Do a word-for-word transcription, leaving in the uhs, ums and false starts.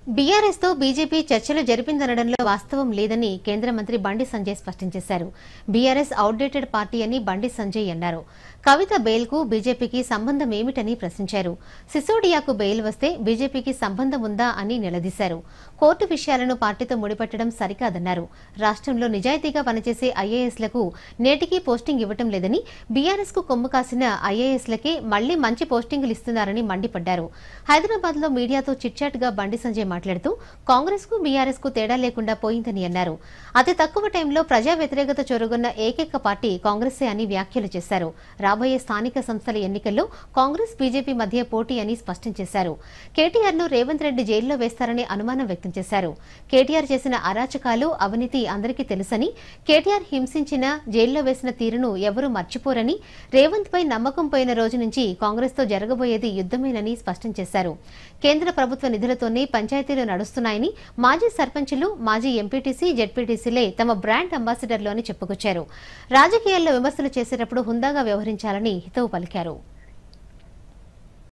BRS తో BJP చర్చలు జరిపిందనడంలో వాస్తవం లేదని కేంద్ర మంత్రి బండి సంజయ్ స్పష్టం చేశారు. బీఆర్ఎస్ అవుట్డేటెడ్ పార్టీ అని బండి సంజయ్ అన్నారు. కవిత బెయిల్ కు బీజేపీకి సంబంధం ఏమిటని ప్రశ్నించారు. సిసోడియాకు బెయిల్ వస్తే బీజేపీకి సంబంధం ఉందా అని నిలదీశారు. కోర్టు విషయాలను పార్టీతో ముడిపెట్టడం సరికాదన్నారు. రాష్ట్రంలో నిజాయితీగా పనిచేసే ఐఏఎస్లకు నేటికీ పోస్టింగ్ ఇవ్వటం లేదని, బీఆర్ఎస్ కు కొమ్ము కాసిన ఐఏఎస్లకే మళ్లీ మంచి పోస్టింగులు ఇస్తున్నారని మండిపడ్డారు. హైదరాబాద్ లో మీడియాతో చిట్చాట్ గా బండి సంజయ్ మాట్లాడుతూ కాంగ్రెస్ కు బీఆర్ఎస్ కు తేడా లేకుండా పోయిందని అన్నారు. అతి తక్కువ టైంలో ప్రజా వ్యతిరేకత చొరగొన్న ఏకైక పార్టీ కాంగ్రెసే అని వ్యాఖ్యలు చేశారు. రాబోయే స్థానిక సంస్థల ఎన్నికల్లో కాంగ్రెస్ బీజేపీ మధ్య పోటీ అని స్పష్టం చేశారు. కేటీఆర్ ను రేవంత్ రెడ్డి జైల్లో వేస్తారనే అనుమానం వ్యక్తం చేశారు. కేటీఆర్ చేసిన అరాచకాలు, అవినీతి అందరికీ తెలుసని, కేటీఆర్ హింసించిన, జైల్లో వేసిన తీరును ఎవరూ మర్చిపోరని, రేవంత్ పై నమ్మకం పోయిన రోజు నుంచి కాంగ్రెస్ తో జరగబోయేది యుద్దమేనని స్పష్టం చేశారు. కేంద్ర ప్రభుత్వ నిధులతోనే పంచాయతీలు నడుస్తున్నాయని, మాజీ సర్పంచులు, మాజీ ఎంపీటీసీ, జెడ్పీటీసీలే తమ బ్రాండ్ అంబాసిడర్లు అని చెప్పుకొచ్చారు. రాజకీయాల్లో విమర్శలు చేసేటప్పుడు హుందాగా వ్యవహరించాలని హితవు పలికారు.